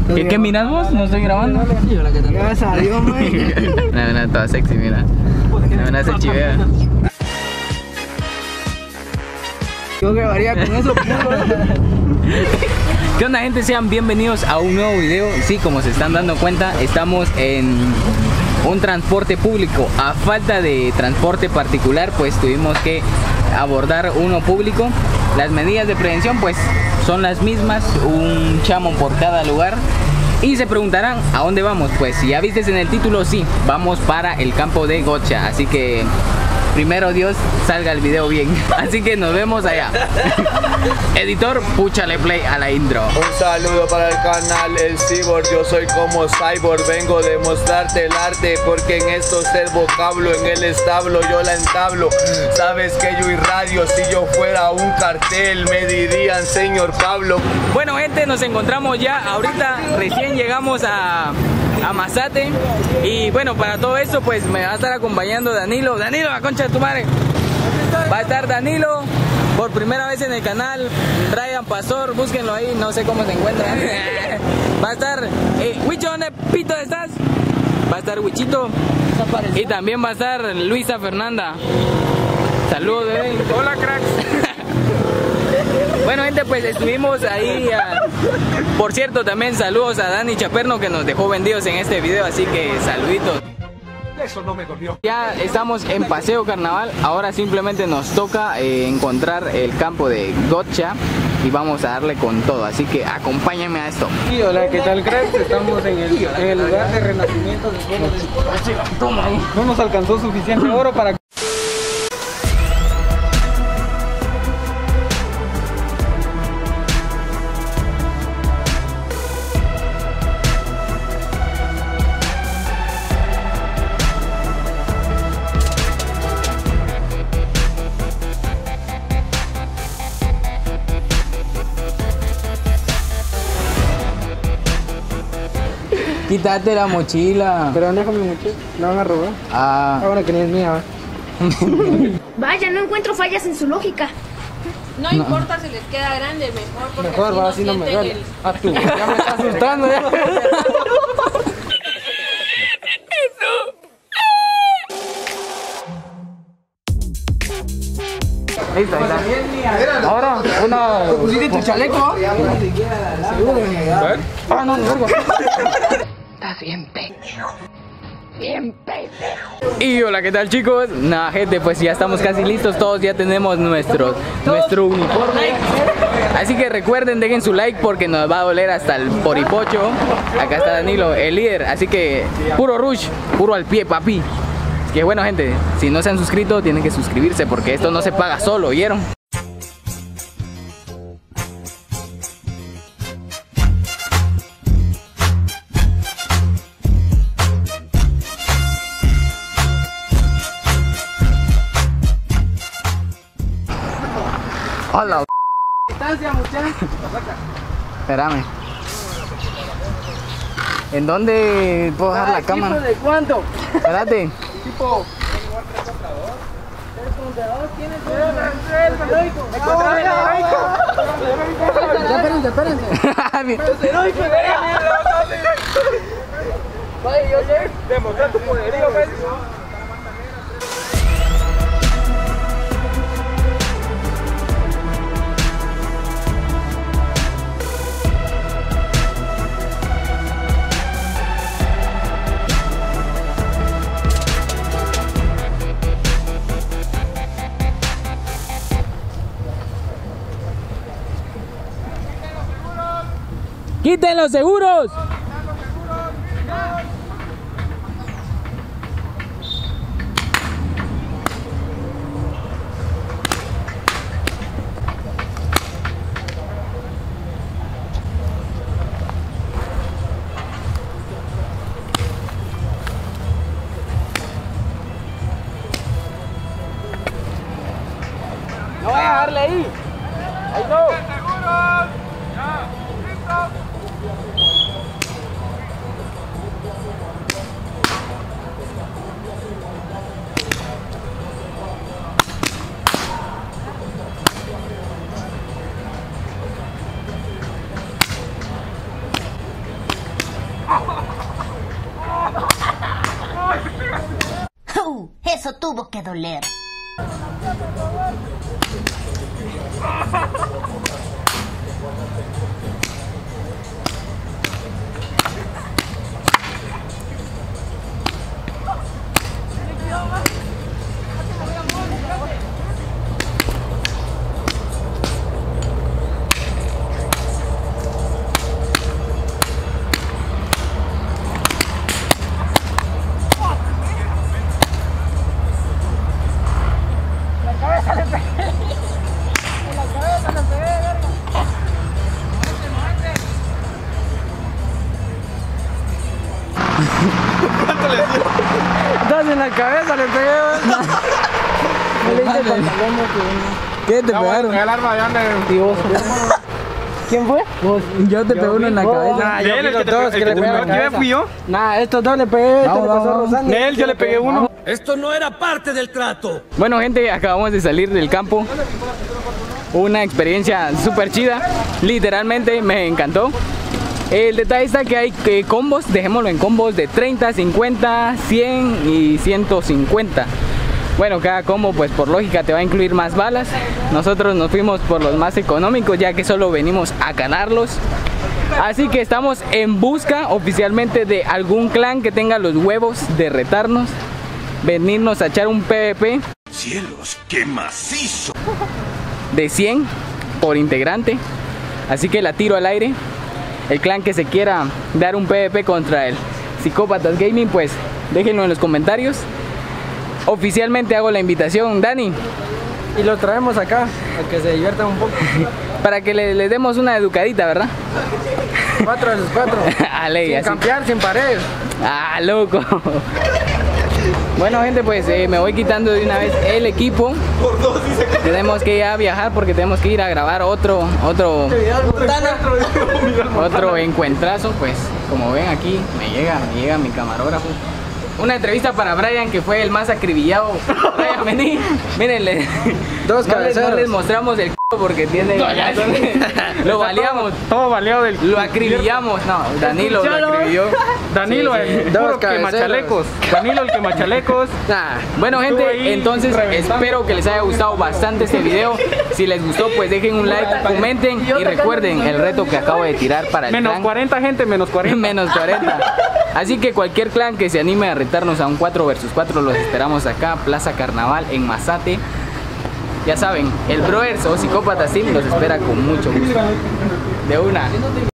¿Qué miras vos? No estoy grabando. Gracias a Dios, man. Una toda sexy, mira. Una se chivea. Yo grabaría con eso. ¿Qué onda, gente? Sean bienvenidos a un nuevo video. Sí, como se están dando cuenta, estamos en un transporte público. A falta de transporte particular, pues tuvimos que abordar uno público. Las medidas de prevención pues son las mismas, un chamo por cada lugar. Y se preguntarán, ¿a dónde vamos? Pues si ya viste en el título, sí, vamos para el campo de Gotcha. Así que primero Dios salga el video bien. Así que nos vemos allá. Editor, púchale play a la intro. Un saludo para el canal El Cyborg. Yo soy como Cyborg. Vengo de mostrarte el arte, porque en esto es el vocablo. En el establo yo la entablo. Sabes que yo irradio. Si yo fuera un cartel me dirían señor Pablo. Bueno, gente, nos encontramos ya. Ahorita recién llegamos a Mazate. Y bueno, para todo eso pues me va a estar acompañando Danilo. Danilo, la concha de tu madre. Va a estar Danilo por primera vez en el canal. Ryan Pastor, búsquenlo ahí, no sé cómo se encuentra. Va a estar Wicho, ¿dónde pito estás? Va a estar Wichito. Y también va a estar Luisa Fernanda. Saludos, bebé. Hola, cracks. Bueno, gente, pues estuvimos ahí. Por cierto, también saludos a Dani Chaperno, que nos dejó vendidos en este video, así que saluditos. Eso no me dolió. Ya estamos en Paseo Carnaval. Ahora simplemente nos toca encontrar el campo de Gotcha y vamos a darle con todo, así que acompáñenme a esto. Sí, hola, ¿qué tal, cracks? Estamos en el lugar de renacimiento del pueblo de... Toma ahí. No nos alcanzó suficiente oro para... Quítate la mochila. Pero ¿dónde dejo mi mochila? ¿La van a robar? Ah. Ahora que ni es mía, ¿va? Vaya, no encuentro fallas en su lógica. No importa si les queda grande, mejor, porque Mejor, va, así no me sienten duele. Ah, tú, ya me estás asustando ya. Ahí está, ahí está. Ahora, una... ¿Pusiste tu chaleco? Ah, no, verga. Estás bien pendejo. Bien pendejo. Y hola, ¿qué tal, chicos? Nada, gente, pues ya estamos casi listos. Todos ya tenemos nuestro uniforme. Así que recuerden, dejen su like porque nos va a doler hasta el poripocho. Acá está Danilo, el líder. Así que puro rush, puro al pie, papi. Que bueno, gente, si no se han suscrito tienen que suscribirse porque esto no se paga solo, ¿oyeron? Hola. Distancia, muchachos. Espérame. ¿En dónde puedo dejar la cámara? ¿De cuánto? Espérate. Tipo... Espérense. Demostrar tu poderío, ¿ves? ¡Quiten los seguros! No voy a dejarle ahí. Ahí no. Eso tuvo que doler. ¿Cuánto le dio? Dos en la cabeza le pegué. ¿Qué te pegaron? El arma de ande. ¿Quién fue? Vos. Yo te pegué uno en la cabeza. Nah, yo vi los dos que le pegaron. ¿Quién fui yo? Nah, estos dos le pegué. Este le pasó a Rosana. Él yo le pegué uno. Esto no era parte del trato. Bueno, gente, acabamos de salir del campo. Una experiencia súper chida. Literalmente me encantó. El detalle está que hay combos, dejémoslo en combos de 30, 50, 100 y 150. Bueno, cada combo pues por lógica te va a incluir más balas. Nosotros nos fuimos por los más económicos ya que solo venimos a ganarlos. Así que estamos en busca oficialmente de algún clan que tenga los huevos de retarnos, venirnos a echar un PvP. ¡Cielos, qué macizo! De 100 por integrante. Así que la tiro al aire. El clan que se quiera dar un PvP contra el Psicópatas Gaming, pues déjenlo en los comentarios. Oficialmente hago la invitación, Dani. Y lo traemos acá, a que se diviertan un poco. Para que le demos una educadita, ¿verdad? 4 de los 4. Sin así. Campear, sin pared. Ah, loco. Bueno, gente, pues me voy quitando de una vez el equipo. Tenemos que ya viajar porque tenemos que ir a grabar otro encuentrazo. Pues como ven aquí me llega mi camarógrafo. Una entrevista para Brian, que fue el más acribillado. Brian, vení. Mírenle. Dos cabeceros. No les mostramos el c*** porque tiene... Lo baleamos. Todo baleado del... Lo acribillamos. No, Danilo lo acribilló. Danilo, sí, el puro quemachalecos. Danilo, el quemachalecos. Bueno, gente, entonces espero que les haya gustado bastante este video. Si les gustó, pues dejen un like, comenten y recuerden el reto que acabo de tirar para el menos clan. 40, gente, menos 40. Menos 40. Así que cualquier clan que se anime a retarnos a un 4 vs 4 los esperamos acá, Plaza Carnaval en Mazate. Ya saben, el Brothers o Psicópatas Team los espera con mucho gusto. De una.